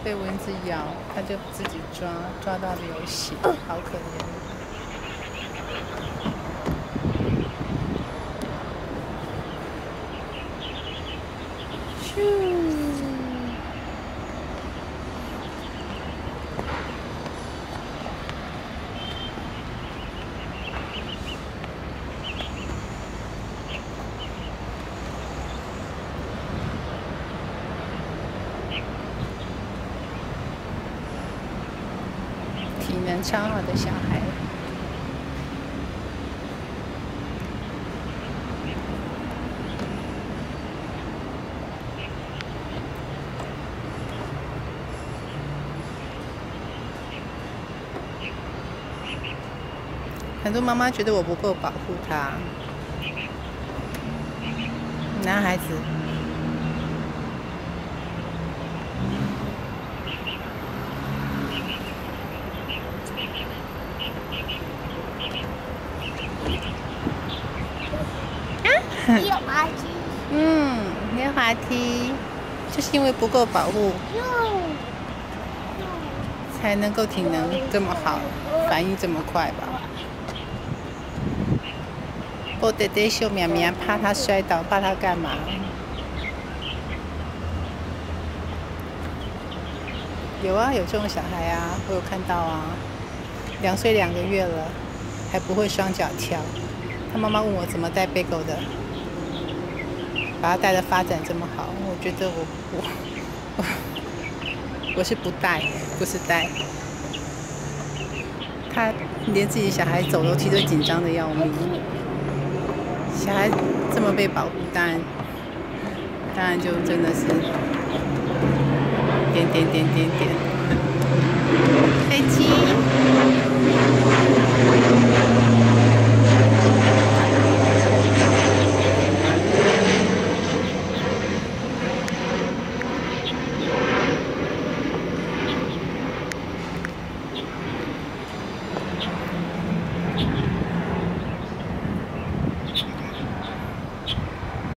被蚊子咬，它就自己抓到流血，好可怜。咻！体能超好的小孩。很多妈妈觉得我不够保护她，男孩子。 溜滑梯。 溜滑梯，就是因为不够保护，才能够体能这么好，反应这么快吧。波爹爹秀苗苗怕他摔倒，怕他干嘛？有啊，有这种小孩啊，我有看到啊，2岁2个月了，还不会双脚跳。他妈妈问我怎么带贝狗的，把他带的发展这么好，我觉得我是不带，不是带。他连自己小孩走楼梯都紧张的要命。小孩这么被保护，当然就真的是点。飞机。